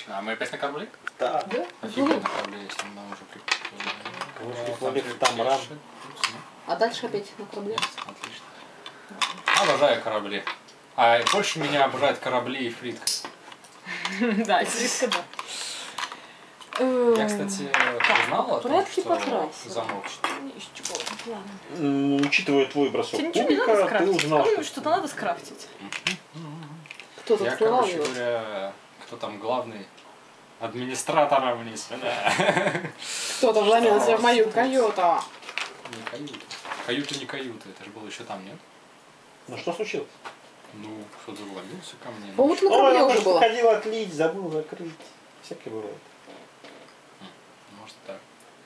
Отлично. А мы опять на корабле? Да. Офигеть, на корабле, если мы уже приплыли. Мы приплыли в Тамран. А дальше опять на корабле? Отлично. Обожаю корабли. А больше меня обожают корабли и фритка. Да, изредка да. Я, кстати, знала, порядке что покрасила. замок. Учитывая твой бросок Тебе ничего не надо кубика, ты скрафтить? узнал, Кому-нибудь что-то надо скрафтить. Кто-то Я, открывал короче его? говоря, кто там главный? Администратора вниз, да. Кто-то вломился в мою каюту. Не каюта. Каюта не каюта, это же было еще там, нет? ну что случилось? Ну, кто-то вломился ко мне. По-моему, на Ой, корабле он уже просто было. хотел отлить, забыл закрыть. Всякое бывает. Может так.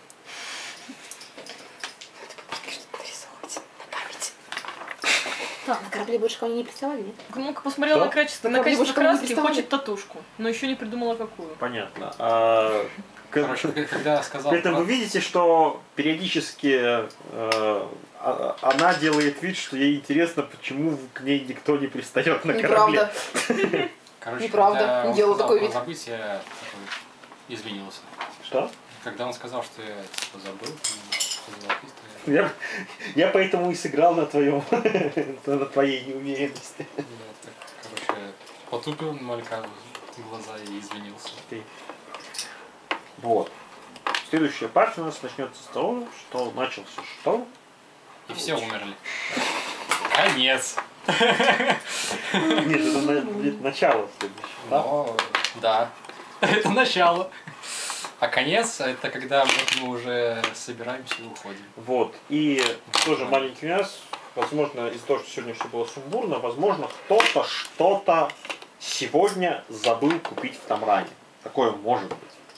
Так, на корабле больше кого не присылали, нет? Ну-ка посмотрела Что? на качество, На на корабле качество больше кого не краски и приставали? хочет татушку. Но еще не придумала какую. Понятно. Короче, когда я сказал... При этом вы видите, что периодически она делает вид, что ей интересно, почему к ней никто не пристает на корабле. Неправда. Короче, Неправда, когда не он делал сказал такой про вид. забыть, я такой извинился. Что? Когда он сказал, что я типа забыл, сказал, Я поэтому и сыграл на твоем, на твоей неуверенности. я так, короче, потупил малька глаза и извинился. Вот. Следующая партия у нас начнется с того, что начался что? И все умерли. Конец. Нет, это начало следующее. Да? Но, да. Это начало. А конец, это когда мы уже собираемся и уходим. Вот. И тоже маленький нюанс. Возможно, из-за того, что сегодня все было сумбурно, возможно, кто-то что-то сегодня забыл купить в Тамране. Такое может быть.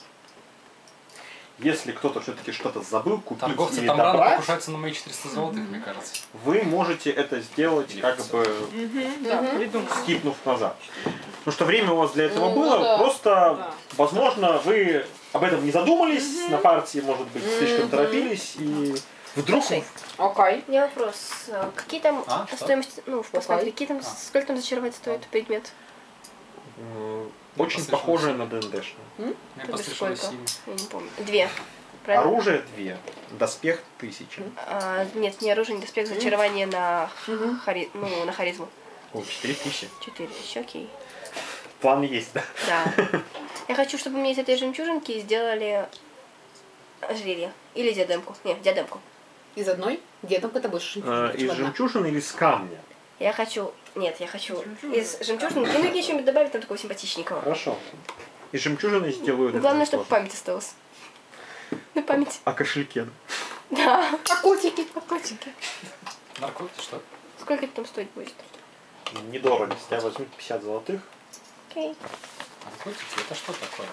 Если кто-то все-таки что-то забыл купить Торговцы или там рано добрать, покушаются на мои 400 золотых, мне кажется. вы можете это сделать, Или как 500. бы Да, придумала. скипнув назад. Потому что время у вас для этого Ну, было, да. просто, Да. возможно, вы об этом не задумались на партии, может быть, слишком торопились, и вдруг... Слушай, Окей. у меня вопрос. Какие там А, что? стоимости, ну, в посмотре, какие там, сколько там зачаровать стоит предмет? Очень послышалось. похожее на ДНДшное. Мне То бишь послышалось сколько? 7. Я не помню. 2. Правильно? Оружие 2, доспех 1000. Нет, не оружие, не доспех, зачарование на, Мгм. ну, на харизму. О, 4000. 4. Еще окей. План есть, да? Да. Я хочу, чтобы мне из этой жемчужинки сделали ожерелье. Или диадемку. Нет, диадемку. Из одной? Дедом это больше. Из жемчужины или с камня? Я хочу... Нет, я хочу из жемчужины. Ну, я еще добавить там такого симпатичненького. Хорошо. Из жемчужины сделаю... Ну, главное, чтобы память осталась. На память. О кошельке. Да. А котики? А котики. Наркотики, что? Сколько это там стоить будет? Недорого. Я возьму 50 золотых. Окей. Наркотики? Это что такое?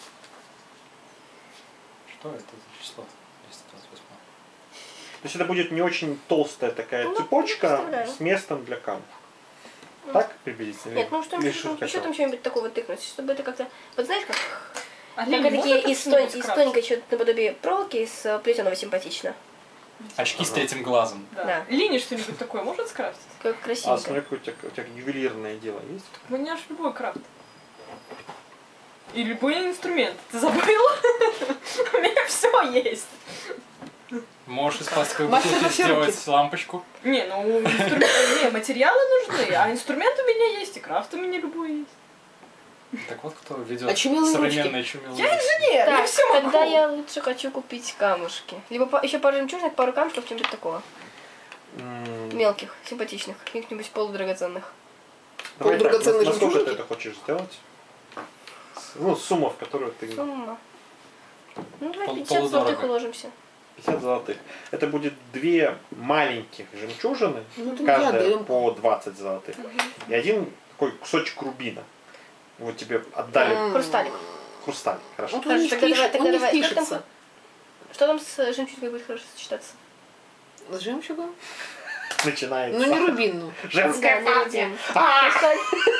Что это за число? 228. То есть это будет не очень толстая такая Ну, цепочка представляю. с местом для камня. Так приблизительно? Нет, ну что, Или еще хотел? там что-нибудь такого тыкнуть, чтобы это как-то... Вот знаешь, как... А Только Лили, такие можно из как-нибудь из скрафтить? тоненькой что-то наподобие проволоки, из плетеного симпатично. Очки с третьим глазом. Да. Да. Лини что-нибудь такое может скрафтить? Как А красивенько. смотри, какое у тебя ювелирное дело есть? У меня аж любой крафт. И любой инструмент. Ты забыла? У меня все есть. Можешь из пластиковой Машина бутылки все руки. сделать лампочку. Не, ну не, материалы нужны, а инструмент у меня есть, и крафт у меня любой есть. Так вот кто ведет Очумелые современные чумелые. Я инженер, я Так, все могу. тогда я лучше хочу купить камушки. Либо еще пару жемчужных, пару камушков, что-нибудь такого. Мелких, симпатичных, каких-нибудь полудрагоценных. Давай так, Полудрагоценные насколько ты жемчужинки? это хочешь сделать? Ну, сумма, в которую ты... Сумма. Ну, давай Пол- 50 золотых полудорого. уложимся. 50 золотых. Это будет 2 маленьких жемчужины, Ну, это не каждая диадемка. по 20 золотых. И один такой кусочек рубина. Вот тебе отдали Хрусталик. хрусталь. Хорошо. Вот он не Тогда давай, впишет, тогда он не давай. Как там впишется. Что там с жемчужиной будет хорошо сочетаться? С жемчугом? Начинается. Ну, не рубинную. Женская Да, партия. не Хрусталь.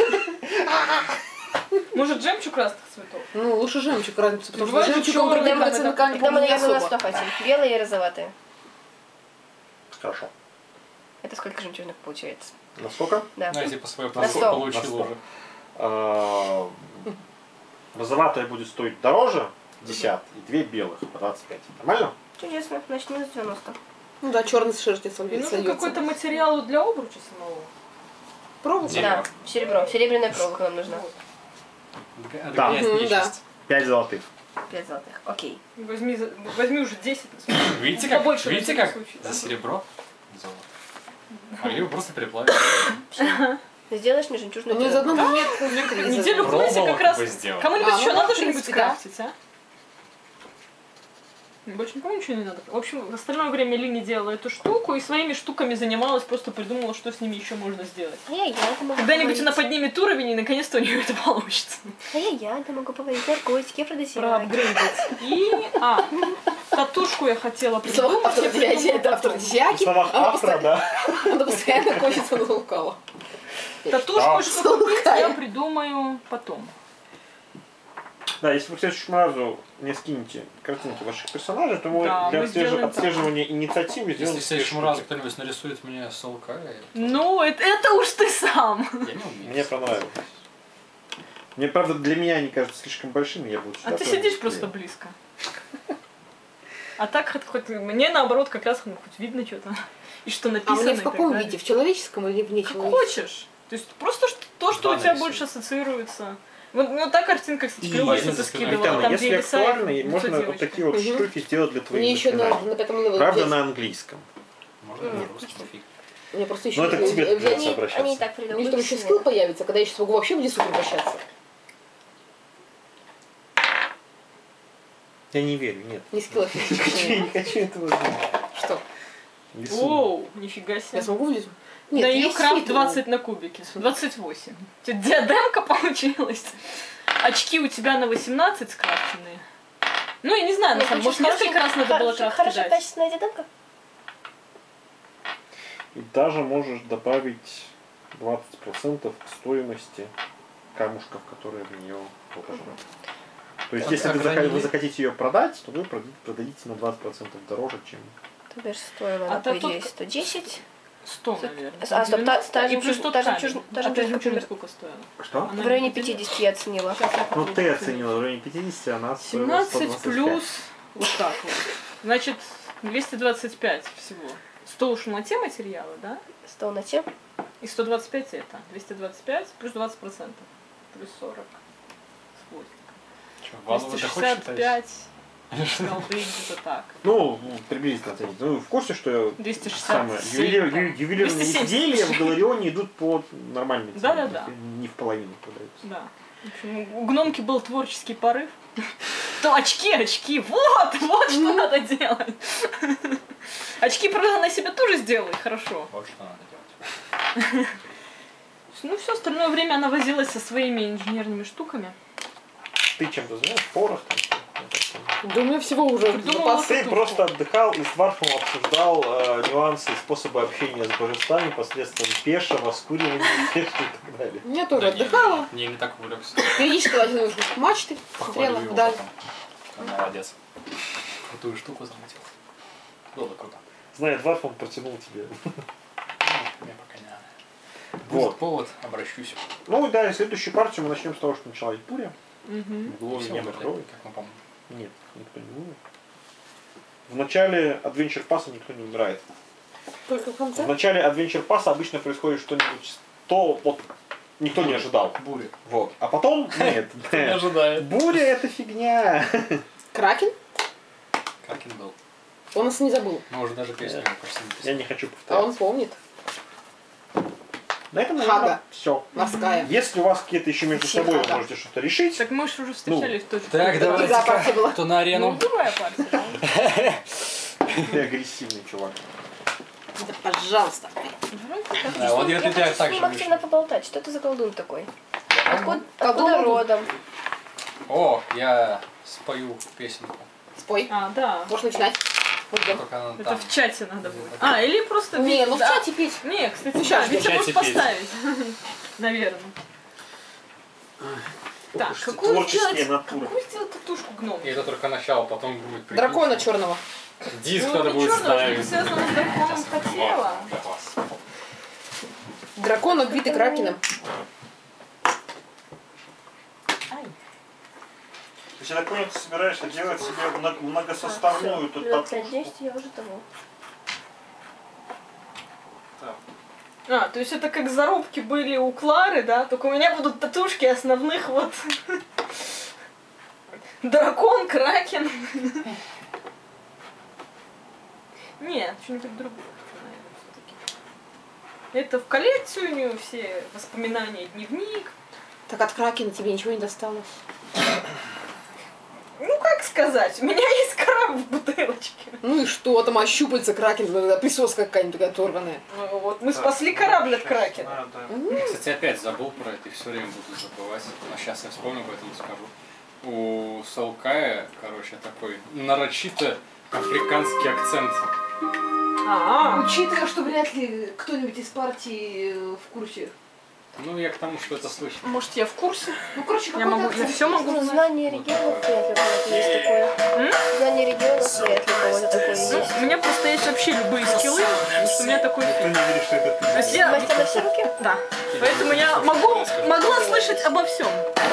Может, жемчуг разных цветов? Ну, лучше жемчуг разница, потому что Бывает жемчуг чёрный, он там, драгоценный камень, Тогда мы, по-моему, не наверное, на 100 особо. хватит. Белые и розоватые. Хорошо. Это сколько жемчужных получается? Насколько? Да. Ну, я типа свое На 100. получил На 100. уже. Розоватая будет стоить дороже 10 и 2 белых по 25. Нормально? Чудесно, значит минус 90. Ну да, черный с шерсти И нужен сольется. какой-то материал для обруча самого. Проволока? Дерево. Да, серебро. Серебряная проволока нам нужна. Да. Отгоняет Мгм, нечисть. 5 золотых. 5 золотых. Окей. Возьми уже 10. Видите, как, Побольше на видите, всякий как случай. за серебро золото. Могли бы просто переплавить. Сделаешь мне жемчужную У меня пирамиду. заодно нет Неделю в классе как Проволоку раз. бы сделал. Кому-нибудь А, еще ну, надо в что-нибудь принципе, да. скрафтить, а? Больше никому ничего не надо. В общем, в остальное время Лини делала эту штуку и своими штуками занималась, просто придумала, что с ними еще можно сделать. А я это могу Когда-нибудь она поварить. поднимет уровень, и наконец-то у нее это получится. А я это могу поварить. Наркотики, афродизиаки. Проапгрейдить. И, катушку я хотела В словах придумать. я автора это придумала автор В словах автора, да. Она постоянно косится на Лукава. Татушку, что купить, я Лукая. придумаю потом. Да, если вы к следующему разу не скинете картинки ваших персонажей, то мы Да, для мы сделаем так. отслеживания инициативы сделаем Если в следующем разу кто-нибудь нарисует мне Солка, Ну, это уж ты сам. я не умею. Мне понравилось. Мне, правда, для меня они кажутся слишком большими, я буду А сюда ты прям сидишь просто быстрее. близко. А так хоть мне наоборот как раз хоть видно что-то. И что А написано. мне и в так каком далее. виде? В человеческом или в Как нечеловеческом? хочешь. То есть просто то, что Два у тебя нарисуй. больше ассоциируется. Вот та картинка, кстати, И клевая, один ты за спиной. скидывала, Айтана, там если где лиса и актуально, лицо можно вот девочки. такие вот Мгм. штуки сделать для твоих Мне еще заклинаний. на пятом левеле Правда, взять. на английском. Можно на русском фиг. У меня просто еще Ну, это к тебе взять- придется Они, обращаться. они и так У них придумали. там еще скилл появится, когда я сейчас смогу вообще в лесу превращаться. Я не верю, нет. Не скилл, а Я физический. не хочу этого знать. Что? Лесу. Оу, нифига себе. Я смогу в лесу? Да, Нет, ее есть крафт хит, 20 на кубике. 28. У тебя диадемка получилась. Очки у тебя на 18 скрафтенные. Ну, я не знаю, на самом деле, может, несколько раз надо было крафт Хорошая кидать. качественная диадемка? И даже можешь добавить 20% к стоимости камушков, которые в нее положены. То есть, Так, если а когда вы не- захотите ее продать, то вы продадите на 20% дороже, чем... То бишь стоила А она, по та идее, тут- 110. 100, наверное. А, стоп, 90, и плюс тот та камень. жемчужина- та А та жемчужина жемчужина камень. сколько стоила? Что? Она В районе не поделила? 50 я оценила. Сейчас я Ну, попробую ты оценить. оценила в районе 50, она стоила 17 125. плюс вот так вот. Значит, 225 всего. 100 ушло на те материалы, да? 100 на те. И 125 это. 225 плюс 20%. Плюс 40. С хвостиком. Что, вазу вы доходите считать? 265 голды где-то так. Ну, приблизительно оценить. Ну, в курсе, что 267. самое, ювелирные 270. изделия в Галарионе идут по нормальной цене. Да-да-да. То есть не в половину продаются. Да. В общем, у гномки был творческий порыв. То очки, вот что надо делать. Очки, правда, она себе тоже сделала, и хорошо. Вот что надо делать. Ну, все остальное время она возилась со своими инженерными штуками. Ты чем-то занимаешься? Порох? там, Да у меня всего уже Придумала запас. Ты Штуку. просто отдыхал и с Варфом обсуждал нюансы и способы общения с божествами посредством пеша, воскуривания и так далее. Я тоже Да не, отдыхала. Не, не так увлекся. Периодически лазила в мачты, смотрела Похвалю его вдаль. потом. Он молодец. Крутую штуку заметил. Было круто. Знает Варф, он протянул тебе. Ну, мне пока не надо. Вот. Будет повод, обращусь. Ну да, и следующую партию мы начнем с того, что начала Ипурия. Мгм. Глори Все не умерли, крови. как мы помним. Нет, никто не умер. В начале Adventure Pass никто не умирает. Только в конце. В начале Adventure Pass обычно происходит что-нибудь, то вот никто не ожидал. Бури. Вот. А потом нет. Не ожидает. Буря это фигня. Кракен? Какин был. Он нас не забыл. Мы уже даже песню почти Я написали. не хочу А он повторять. помнит. На этом, Хага. наверное, все. Морская. Если у вас какие-то еще между Всем собой, вы хага. можете что-то решить. Так мы же уже встречались тоже. Так, Игра партия давайте была. кто на Ну, арену. другая партия. да. Ты агрессивный чувак. Да, пожалуйста. Да, вот я хочу тебя с так ним же активно вижу. поболтать. Что это за колдун такой? Откуда Колдун. родом? О, я спою песенку. Спой. А, да. Можешь начинать. Мы ждем. Как она Это там. в чате надо будет. А, или просто... Не, ну в да. чате петь. Не, кстати, Ну, да, щас, Витя в может чате петь. поставить. Наверное. Так, Уж какую творческие сделать, натуры. какую сделать татушку гном? И это только начало, потом будет прикинь. Дракона черного. Диск Ну, надо не будет чёрного, ставить. что-то связано с драконом хотела. Для вас. Дракон, убитый кракеном. Ай. есть, я так понял, ты собираешься делать себе многосоставную тут Минут 5-10 я уже того. А, то есть это как зарубки были у Клары, да? Только у меня будут татушки основных вот. Дракон, кракен. Нет, что-нибудь другое, наверное, все-таки. Это в коллекцию у нее все воспоминания, дневник. Так от кракена тебе ничего не досталось? Ну, как сказать, у меня есть краб в бутылочке. Ну и что, там щупальца кракен, когда присоска какая-нибудь такая оторванная. Ну, вот мы спасли корабль от кракена. Я, кстати, опять забыл про это и все время буду забывать. Но сейчас я вспомню, поэтому скажу. У Салкая, короче, такой нарочито африканский акцент. Учитывая, что вряд ли кто-нибудь из партии в курсе. Ну, я к тому, что это слышно. Может, я в курсе? Ну, короче, Я все могу Ну, знать. знание регионов вряд ли у кого-то есть такое. Знание регионов вряд ли у кого-то такое есть. Ну, у меня просто есть вообще любые скиллы, потому что у меня такой Ты фильм. не веришь, что это ты. То есть я... Мастер на все руки? Да. Поэтому я могла слышать обо всем.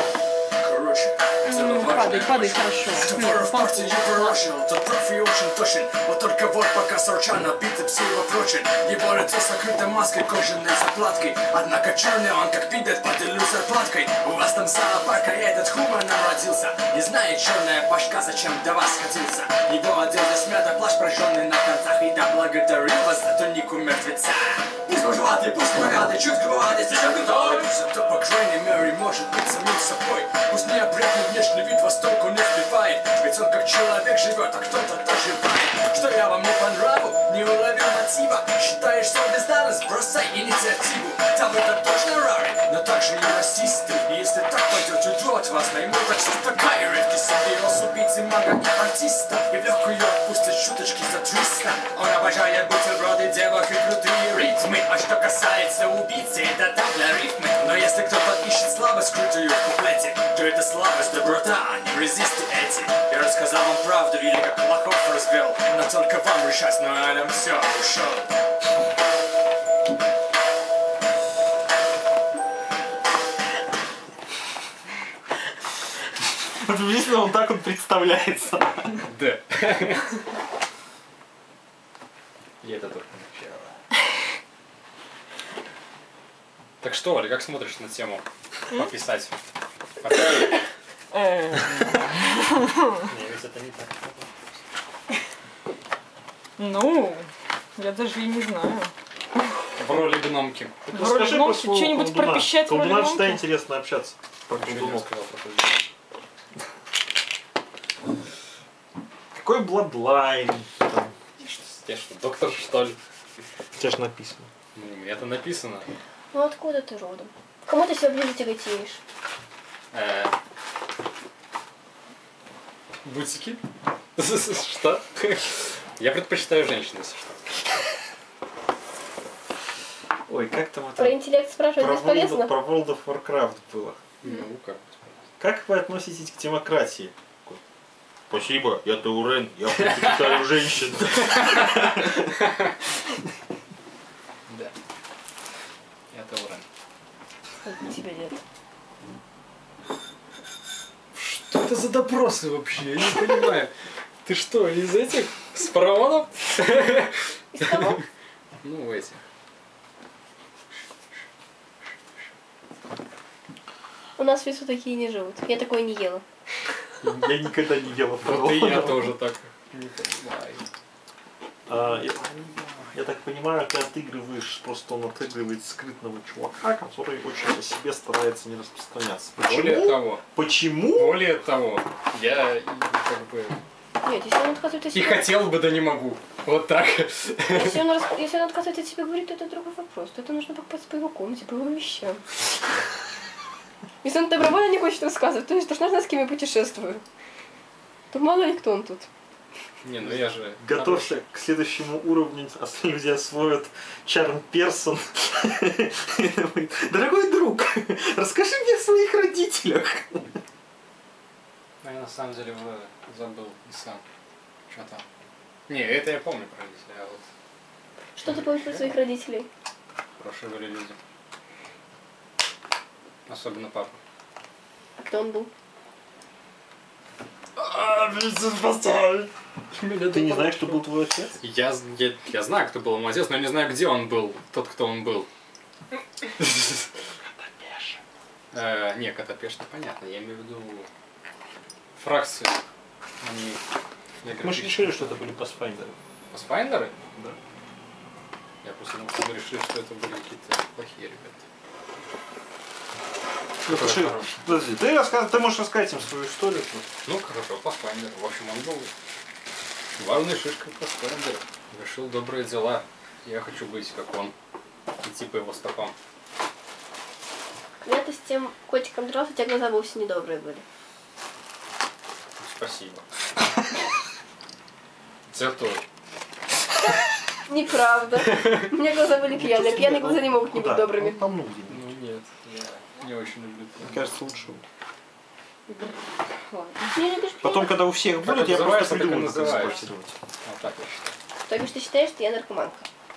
Падай, хорошо. Тот профи очень точен. Вот только вот пока Сорчан набит и псиво прочен. Его лицо с закрытой маской, кожаной заплаткой. Однако черный он как пидет под иллюзорплаткой. У вас там зоопарка этот хумор народился. Не знает черная башка, зачем до вас хотелся. Его одежда смята, плащ прожженный на концах. И да благодарю вас за тунику мертвеца. Пусть божеватый, пусть богатый, чуть грубоватый, зачем крутой. Зато по крайней мере может быть самим собой. Пусть неопрятный внешний вид вас только не впивает. Ведь он как человек живет, а кто-то доживает. Что я вам не по нраву, не уловил мотива. Считаешь, что бездарность, бросай инициативу. Там это точно рары, но также и расисты. И если так пойдет, уйдет вас наймут, так что такая редкий симбиоз убийцы, мага и артиста. И в легкую отпустят шуточки за 300. Он обожает бутерброды, девок и крутые ритмы. А что касается убийцы, это так для рифмы. Но если кто-то ищет слабость, скрытую в куплете, то это слабость, доброта, а не резисты эти. Я рассказал вам правду или как плохов развел. Но только вам решать, но на этом все, ушел. Приблизительно он так представляется. Да. И это только начало. Так что, Оля, как смотришь на тему пописать? Не, ведь это не так. Ну, я даже и не знаю. В роли гномки. В роли гномки что-нибудь пропищать в роли колдуна всегда гномки? интересно общаться. Про Ничего не колдунов. рассказал про колдунов. Какой бладлайн? Там, Я что, доктор, что ли? у тебя же написано. Ну, это написано. Ну откуда ты родом? Кому ты себя ближе тяготеешь? Бутики? Что? Я предпочитаю женщин, если что. Ой, как там это? Про интеллект спрашивать бесполезно? Про World of Warcraft было. Ну, как? Как вы относитесь к демократии? Спасибо, я Таурен, я предпочитаю женщин. Да. Я Таурен. Сколько тебе лет? Что это за допросы вообще? Я не понимаю. Ты что, из этих? С фараонов? Из кого? Ну, эти. У нас в лесу такие не живут. Я такое не ела. Я никогда не ела Вот и я фараонов. тоже так не понимаю. Я так понимаю, ты отыгрываешь, просто он отыгрывает скрытного чувака, который очень о себе старается не распространяться. Более Почему? того, Почему? более того, я как бы Нет, если он отказывает от и себя... хотел бы, да не могу. Вот так. Если он отказывает от себя говорить, то это другой вопрос. То это нужно покупать по его комнате, по его вещам. Если он добровольно не хочет рассказывать, то есть должна знать, с кем я путешествую. То мало ли кто он тут. Не, ну я же... Готовься к следующему уровню, люди освоят Charm Person. Дорогой друг, расскажи мне о своих родителях. А я на самом деле забыл и сам. Что там? Не, это я помню про родителей, а вот Что ты помнишь про своих родителей? хорошие были люди. Особенно папа. А кто он был? Ты не знаешь, кто был твой отец? Я знаю, кто был мой отец, но я не знаю, где он был. Тот, кто он был. Не, Котопеш, понятно. Я имею в виду фракции. Мы же решили, что это были пасфайндеры. Пасфайндеры? Да. Я просто думал, что мы решили, что это были какие-то плохие ребята. Подожди, ты можешь рассказать им свою историю. Ну хорошо, Пасфайндер. В общем, он был главной шишкой Пасфайндера. Решил добрые дела. Я хочу быть как он. Идти по его стопам. Когда ты с тем котиком дрался, у тебя глаза вовсе недобрые были. Спасибо. Тебя тоже. Неправда. У меня глаза были пьяные. Пьяные глаза не могут не быть добрыми. Ну Нет, я не очень люблю. мне кажется, лучше. Не любишь Потом, пьяных? когда у всех Как будут, я называется, просто так и придумаю, как называется. использовать. Вот так я считаю. То бишь ты считаешь, что я наркоманка?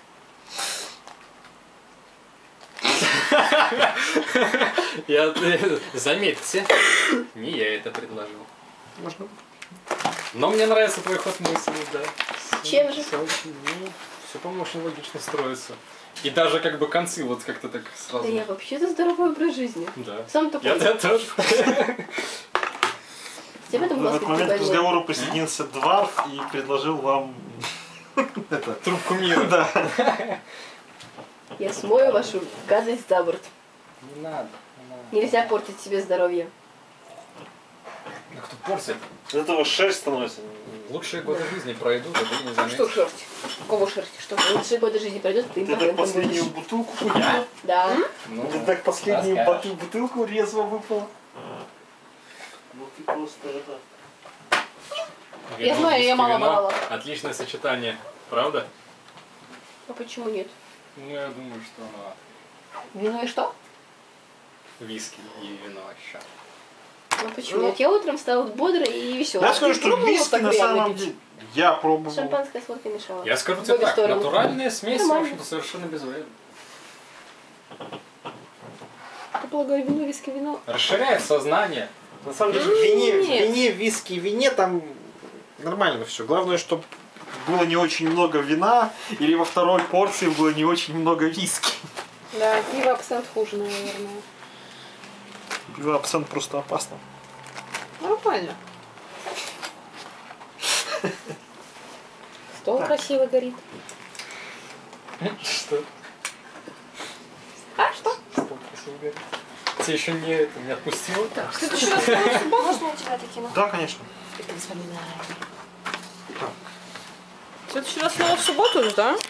Заметьте, не я это предложил. Можно? Но мне нравится твой ход мысли, да. Чем же? Все, по-моему, очень логично строится. И даже как бы концы вот как-то так сразу. Да я вообще-то здоровый образ жизни. Да. Сам такой. Я тоже. Тебе в этом В глаз этот момент к больной. разговору присоединился Дварф и предложил вам это. Трубку мира. Да. Я смою вашу гадость за борт. Не надо. Нельзя портить себе здоровье. А кто портит? От этого шерсть становится. Лучшие годы жизни пройдут, а ты не заметишь. Что шерсть? Кого шерсть? Что? Лучшие годы жизни пройдет, ты Ты так импотентом последнюю будешь. бутылку выпила? Да. Ну, Ты так последнюю расскажешь. бутылку резво выпила? Ну ты просто это... Я знаю, виски, я мало вино. брала. Отличное сочетание, правда? А почему нет? Ну, я думаю, что Вино и что? виски и вино еще. А почему нет? Я утром стала бодрой и веселой. Я скажу, что пробовала виски так на реально самом пить? деле... Я пробовал. Шампанское с водкой мешала. Я скажу В тебе обе так, стороны. натуральная смесь, в Нормально. общем-то, совершенно безвредна. Я полагаю, вино, виски, вино. Расширяет сознание. На самом деле, в Нет. вине, виски, вине там нормально все. Главное, чтобы было не очень много вина, или во второй порции было не очень много виски. Да, пиво абсент хуже, наверное. Пиво абсент просто опасно. Нормально. Стол красиво горит. Что? А что? Ты еще не отпустил? Так, в следующий раз можно я тебя кину? Да, конечно. Это воспоминание. В следующий раз снова в субботу, да?